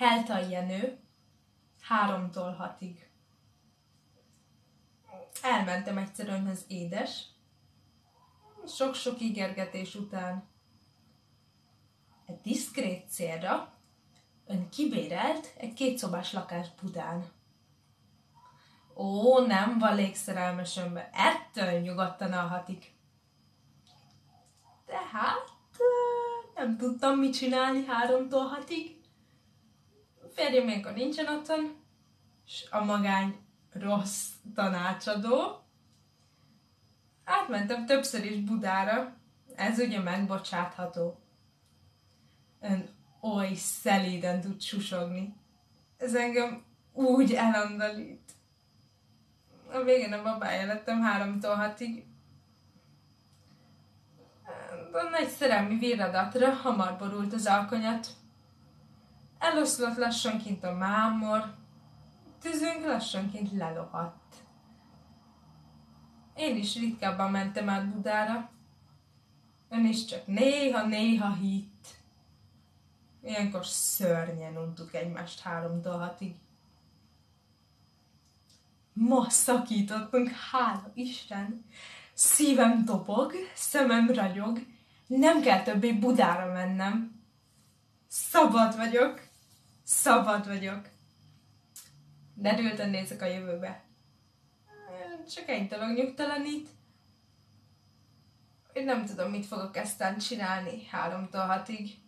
Helta Jenő, 3-tól 6-ig. Elmentem egyszer önhöz, édes. Sok-sok ígérgetés után egy diszkrét célra ön kibérelt egy 2 szobás lakást Budán. Ó, nem valék szerelmes önbe, ettől nyugodtan alhatik. De hát nem tudtam mit csinálni 3-tól 6-ig. Férjem ilyenkor nincsen otthon, s a magány rossz tanácsadó. Átmentem többször is Budára, ez ugye megbocsátható. Ön oly szelíden tud susogni. Ez engem úgy elandalít. A végén a babája lettem 3-tól 6-ig. A nagy szerelmi viradatra hamar borult az alkonyat. Eloszlott lassanként a mámor, tüzünk lassanként lelohadt. Én is ritkábban mentem át Budára. Ön is csak néha-néha hitt. Ilyenkor szörnyen untuk egymást 3-tól 6-ig. Ma szakítottunk, hála Isten! Szívem topog, szemem ragyog, nem kell többé Budára mennem. Szabad vagyok. Derülten nézek a jövőbe. Csak egy dolog nyugtalanít, hogy nem tudom, mit fogok eztán csinálni 3-tól 6-ig.